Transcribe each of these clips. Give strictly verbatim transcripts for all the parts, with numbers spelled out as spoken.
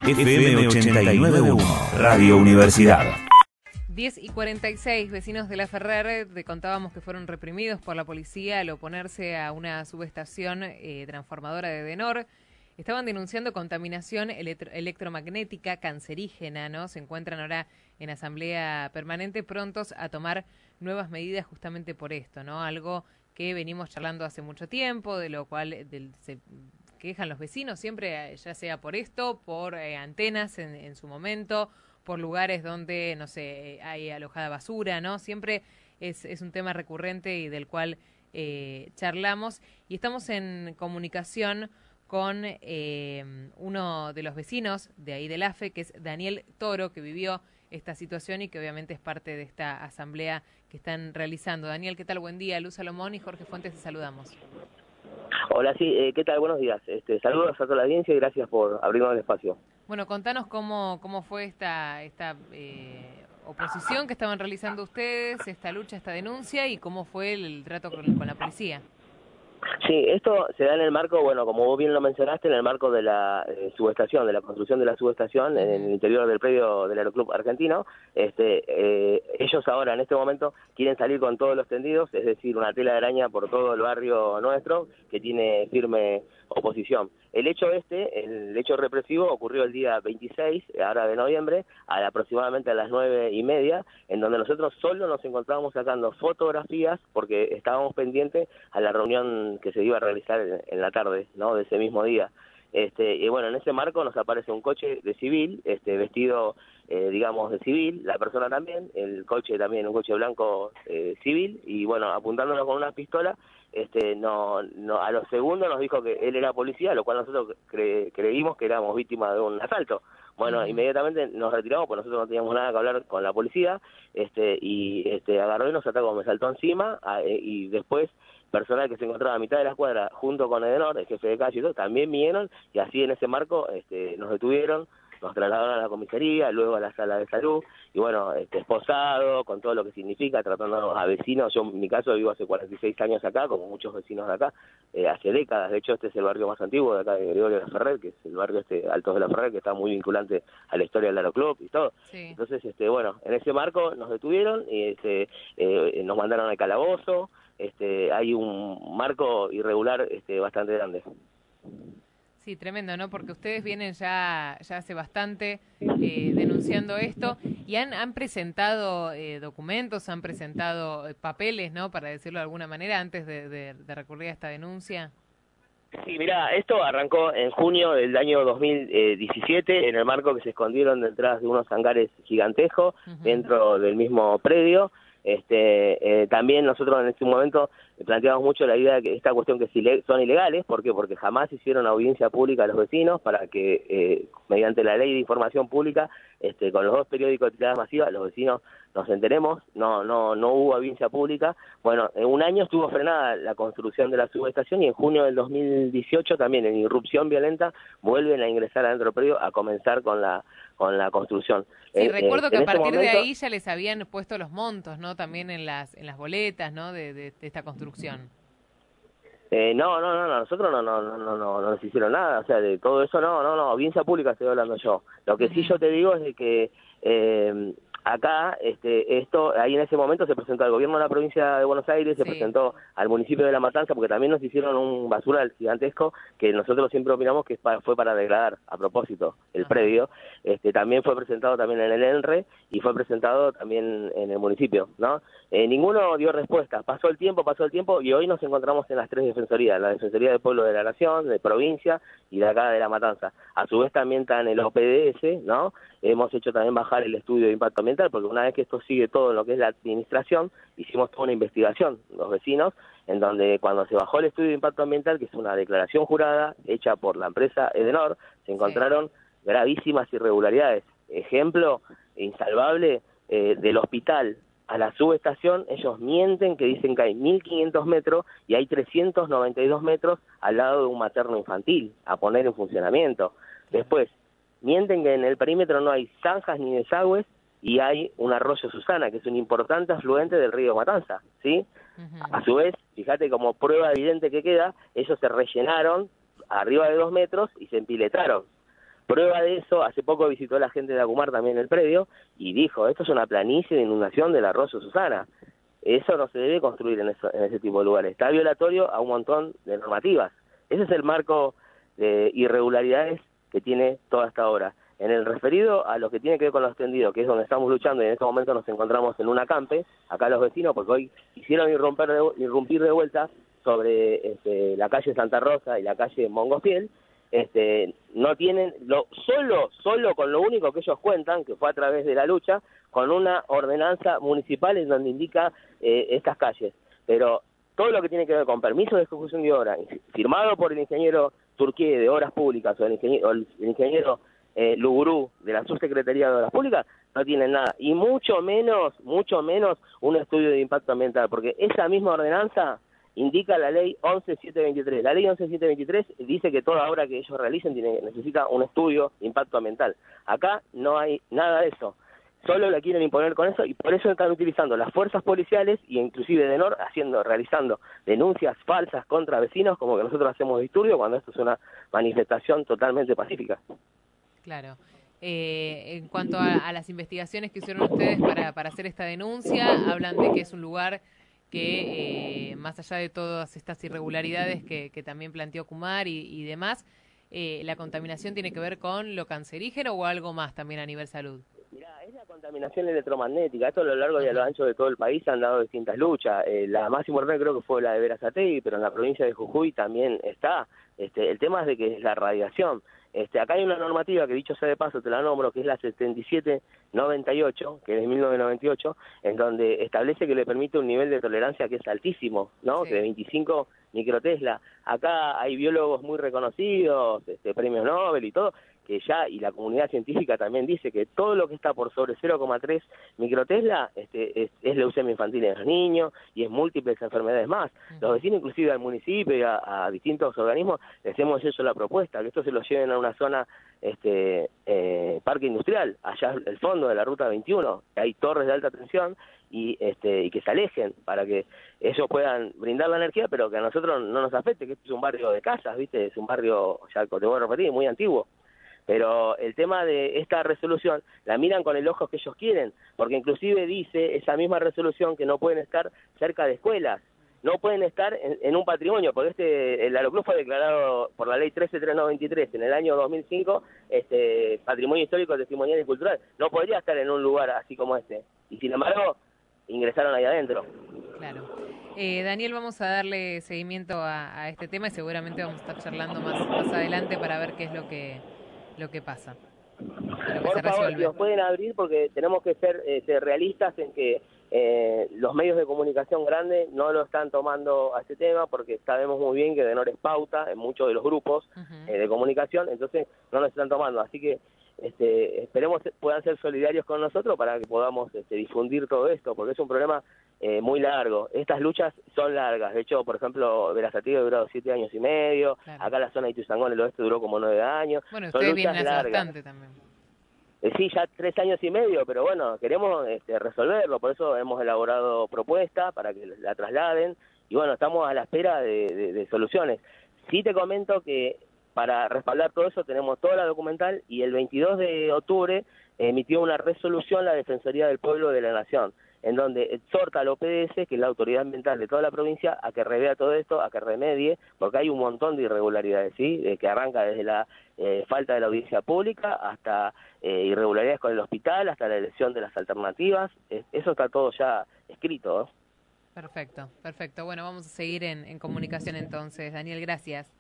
F M ochenta y nueve punto uno, Radio Universidad. diez y cuarenta y seis, vecinos de La Ferrer, te contábamos que fueron reprimidos por la policía al oponerse a una subestación eh, transformadora de Edenor. Estaban denunciando contaminación electro electromagnética cancerígena, ¿no? Se encuentran ahora en asamblea permanente, prontos a tomar nuevas medidas justamente por esto, ¿no? Algo que venimos charlando hace mucho tiempo, de lo cual del, se quejan los vecinos siempre, ya sea por esto, por eh, antenas en, en su momento, por lugares donde, no sé, hay alojada basura, ¿no? Siempre es, es un tema recurrente y del cual eh, charlamos. Y estamos en comunicación con eh, uno de los vecinos de ahí del A F E, que es Daniel Toro, que vivió esta situación y que obviamente es parte de esta asamblea que están realizando. Daniel, ¿qué tal? Buen día. Luz Salomón y Jorge Fuentes, te saludamos. Hola, sí, eh, ¿qué tal? Buenos días. Este, saludos a toda la audiencia y gracias por abrirnos el espacio. Bueno, contanos cómo, cómo fue esta, esta eh, oposición que estaban realizando ustedes, esta lucha, esta denuncia, y cómo fue el, el trato con, con la policía. Sí, esto se da en el marco, bueno, como vos bien lo mencionaste, en el marco de la eh, subestación, de la construcción de la subestación en el interior del predio del Aeroclub Argentino. Este, eh, ellos ahora, en este momento, quieren salir con todos los tendidos, es decir, una tela de araña por todo el barrio nuestro, que tiene firme oposición. El hecho este, el hecho represivo, ocurrió el día veintiséis, ahora de noviembre, a aproximadamente a las nueve y media, en donde nosotros solo nos encontrábamos sacando fotografías porque estábamos pendientes a la reunión que se iba a realizar en, en la tarde, ¿no?, de ese mismo día. Este, y bueno, en ese marco nos aparece un coche de civil, este, vestido, eh, digamos, de civil, la persona también, el coche también, un coche blanco eh, civil, y bueno, apuntándonos con una pistola, este, no, no, a los segundos nos dijo que él era policía, lo cual nosotros cre creímos que éramos víctimas de un asalto. Bueno, uh-huh. Inmediatamente nos retiramos, porque nosotros no teníamos nada que hablar con la policía, este, y este, agarró y nos atacó, me saltó encima, a, eh, y después personal que se encontraba a mitad de la cuadra junto con Edenor, el jefe de calle y todo, también vinieron, y así en ese marco este, nos detuvieron, nos trasladaron a la comisaría, luego a la sala de salud, y bueno, este, esposado, con todo lo que significa, tratándonos a vecinos. Yo en mi caso vivo hace cuarenta y seis años acá, como muchos vecinos de acá, eh, hace décadas. De hecho, este es el barrio más antiguo de acá de Gregorio de la Ferrer, que es el barrio este Altos de la Ferrer, que está muy vinculante a la historia del Aeroclub y todo. Sí. Entonces, este, bueno, en ese marco nos detuvieron, y este, eh, nos mandaron al calabozo. Este, hay un marco irregular este, bastante grande. Sí, tremendo, ¿no? Porque ustedes vienen ya ya hace bastante eh, denunciando esto y han, han presentado eh, documentos, han presentado eh, papeles, ¿no? Para decirlo de alguna manera, antes de, de, de recurrir a esta denuncia. Sí, mira, esto arrancó en junio del año dos mil diecisiete, en el marco que se escondieron detrás de unos hangares gigantescos, uh-huh, dentro del mismo predio. Este, eh, también nosotros en este momento planteamos mucho la idea de que esta cuestión que si son ilegales. ¿Por qué? Porque jamás hicieron audiencia pública a los vecinos para que, eh, mediante la ley de información pública, este, con los dos periódicos de tirada masiva, los vecinos nos enteremos. No, no, no hubo audiencia pública. Bueno, en un año estuvo frenada la construcción de la subestación, y en junio del dos mil dieciocho también, en irrupción violenta, vuelven a ingresar adentro del predio a comenzar con la con la construcción. Sí, eh, recuerdo eh, que a partir momento, de ahí ya les habían puesto los montos, ¿no? También en las en las boletas, ¿no? De, de, de esta construcción. Eh, no, no, no, no, nosotros no, no, no, no, no, no nos hicieron nada, o sea, de todo eso no, no, no, audiencia pública estoy hablando yo. Lo que uh-huh. sí yo te digo es de que eh, acá, este, esto, ahí en ese momento se presentó al gobierno de la provincia de Buenos Aires, se sí. presentó al municipio de La Matanza, porque también nos hicieron un basural gigantesco que nosotros siempre opinamos que fue para degradar, a propósito, el uh-huh. predio. Este, también fue presentado también en el ENRE y fue presentado también en el municipio, ¿no? Eh, ninguno dio respuesta. Pasó el tiempo, pasó el tiempo, y hoy nos encontramos en las tres defensorías, la Defensoría del Pueblo de la Nación, de provincia y de acá de La Matanza. A su vez también está en el O P D S, ¿no? Hemos hecho también bajar el estudio de impacto ambiental, porque una vez que esto sigue todo en lo que es la administración, hicimos toda una investigación, los vecinos, en donde cuando se bajó el estudio de impacto ambiental, que es una declaración jurada hecha por la empresa Edenor, se encontraron sí. gravísimas irregularidades. Ejemplo insalvable, eh, del hospital a la subestación, ellos mienten que dicen que hay mil quinientos metros y hay trescientos noventa y dos metros al lado de un materno infantil a poner en funcionamiento. Después, mienten que en el perímetro no hay zanjas ni desagües y hay un arroyo Susana, que es un importante afluente del río Matanza, ¿sí? Uh-huh. A su vez, fíjate como prueba evidente que queda, ellos se rellenaron arriba de dos metros y se empiletaron. Prueba de eso, hace poco visitó la gente de Acumar también el predio y dijo, esto es una planicie de inundación del arroyo Susana. Eso no se debe construir en, eso, en ese tipo de lugares. Está violatorio a un montón de normativas. Ese es el marco de irregularidades que tiene toda esta obra. En el referido a lo que tiene que ver con los tendidos, que es donde estamos luchando y en este momento nos encontramos en un acampe, acá los vecinos, porque hoy quisieron irrumpir de, irrumpir de vuelta sobre este, la calle Santa Rosa y la calle Mongospiel, este, no tienen, lo, solo, solo con lo único que ellos cuentan, que fue a través de la lucha, con una ordenanza municipal en donde indica eh, estas calles. Pero todo lo que tiene que ver con permiso de ejecución de obra, firmado por el ingeniero Turquía de Obras Públicas o el ingeniero, el ingeniero eh, Lugurú de la Subsecretaría de Obras Públicas, no tienen nada. Y mucho menos, mucho menos un estudio de impacto ambiental, porque esa misma ordenanza indica la ley once mil setecientos veintitrés. La ley once mil setecientos veintitrés dice que toda obra que ellos realicen tiene, necesita un estudio de impacto ambiental. Acá no hay nada de eso. Solo la quieren imponer con eso y por eso están utilizando las fuerzas policiales y inclusive de Denor haciendo, realizando denuncias falsas contra vecinos como que nosotros hacemos disturbio cuando esto es una manifestación totalmente pacífica. Claro. Eh, en cuanto a, a las investigaciones que hicieron ustedes para, para hacer esta denuncia, hablan de que es un lugar que, eh, más allá de todas estas irregularidades que, que también planteó Kumar y, y demás, eh, ¿la contaminación tiene que ver con lo cancerígeno o algo más también a nivel salud? Mirá, es la contaminación electromagnética. Esto a lo largo y a lo ancho de todo el país han dado distintas luchas. Eh, la más importante creo que fue la de Berazategui, pero en la provincia de Jujuy también está. Este, el tema es de que es la radiación. Este, acá hay una normativa que, dicho sea de paso, te la nombro, que es la setenta y siete noventa y ocho, que es de mil novecientos noventa y ocho, en donde establece que le permite un nivel de tolerancia que es altísimo, ¿no? Sí. De veinticinco microtesla. Acá hay biólogos muy reconocidos, este, premios Nobel y todo, que ya, y la comunidad científica también dice que todo lo que está por sobre cero coma tres microtesla este, es, es leucemia infantil en los niños y es múltiples enfermedades más. Los vecinos, inclusive al municipio y a, a distintos organismos, les hemos hecho la propuesta, que esto se lo lleven a una zona, este eh, parque industrial, allá el fondo de la ruta veintiuno, que hay torres de alta tensión, y este y que se alejen para que ellos puedan brindar la energía, pero que a nosotros no nos afecte, que este es un barrio de casas, ¿viste? Es un barrio, ya te voy a repetir, muy antiguo. Pero el tema de esta resolución la miran con el ojo que ellos quieren, porque inclusive dice esa misma resolución que no pueden estar cerca de escuelas, no pueden estar en, en un patrimonio, porque este el Aeroclub fue declarado por la ley trece mil trescientos noventa y tres en el año dos mil cinco este patrimonio histórico, testimonial y cultural. No podría estar en un lugar así como este. Y sin embargo, ingresaron ahí adentro. Claro. Eh, Daniel, vamos a darle seguimiento a, a este tema y seguramente vamos a estar charlando más, más adelante para ver qué es lo que... lo que pasa. Lo que Por favor, si nos pueden abrir, porque tenemos que ser eh, realistas en que eh, los medios de comunicación grandes no lo están tomando a este tema, porque sabemos muy bien que Denor es pauta en muchos de los grupos uh-huh. eh, de comunicación, entonces no lo están tomando. Así que este, esperemos puedan ser solidarios con nosotros para que podamos este, difundir todo esto, porque es un problema eh, muy largo. Estas luchas son largas. De hecho, por ejemplo, Berazategui ha durado siete años y medio, claro. Acá la zona de Ituzaingó en el oeste duró como nueve años. Bueno, son ustedes vienen hace largas. bastante también. Eh, sí, ya tres años y medio, pero bueno, queremos este, resolverlo, por eso hemos elaborado propuestas para que la trasladen, y bueno, estamos a la espera de, de, de soluciones. Sí te comento que para respaldar todo eso tenemos toda la documental, y el veintidós de octubre emitió una resolución la Defensoría del Pueblo de la Nación, en donde exhorta al O P D S, que es la autoridad ambiental de toda la provincia, a que revea todo esto, a que remedie, porque hay un montón de irregularidades, ¿sí? De que arranca desde la eh, falta de la audiencia pública hasta eh, irregularidades con el hospital, hasta la elección de las alternativas. Eh, eso está todo ya escrito, ¿no? Perfecto, perfecto. Bueno, vamos a seguir en, en comunicación entonces. Daniel, gracias.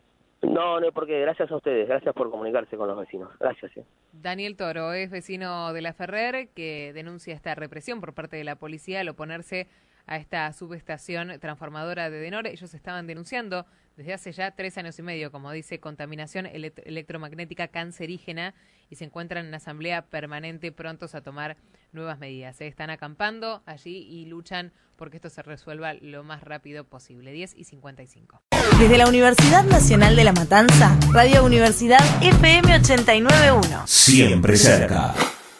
No, no, porque gracias a ustedes, gracias por comunicarse con los vecinos. Gracias. ¿eh? Daniel Toro es vecino de La Ferrer, que denuncia esta represión por parte de la policía al oponerse a esta subestación transformadora de Denor. Ellos estaban denunciando desde hace ya tres años y medio, como dice, contaminación elect- electromagnética cancerígena, y se encuentran en asamblea permanente prontos a tomar nuevas medidas. Se están acampando allí y luchan porque esto se resuelva lo más rápido posible. diez y cincuenta y cinco. Desde la Universidad Nacional de La Matanza, Radio Universidad F M ochenta y nueve punto uno. Siempre cerca.